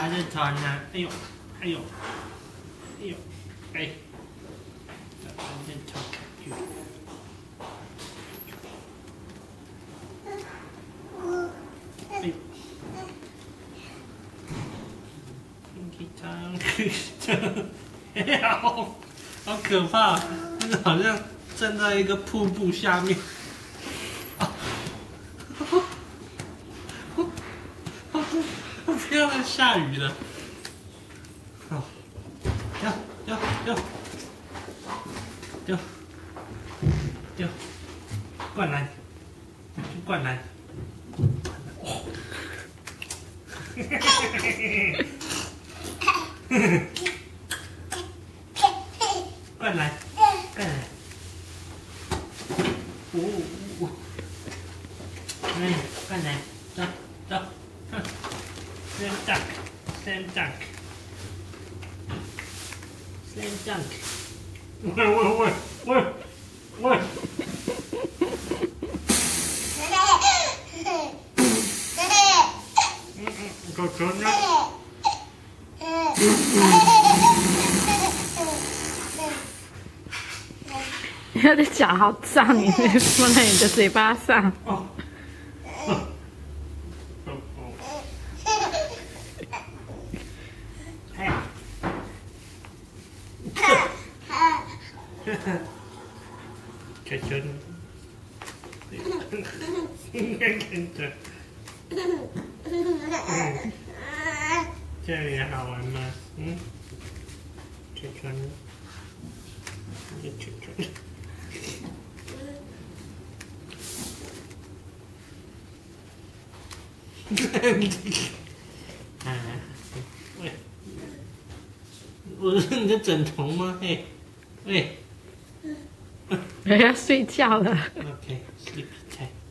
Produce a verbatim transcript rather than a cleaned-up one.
它是团呢，哎呦，哎呦，哎呦，哎，它是团，哎呦，给它，哎呀，好可怕，那个好像站在一个瀑布下面。 不要再下雨了！哦，掉掉掉掉掉！灌篮，灌篮！哦！灌篮，灌篮！哦哦！哎，灌篮，走走，哼！ Slam dunk, slam dunk, slam dunk. 喂喂喂喂喂！嗯嗯，狗狗呢？ 你的脚好脏，你放在你的嘴巴上。 哦。 球球呢？看着，这里好玩吗？嗯？球球呢？这球球。啊！喂，我是你的枕头吗？嘿，喂。 我要睡觉了。 Okay, sleepy time.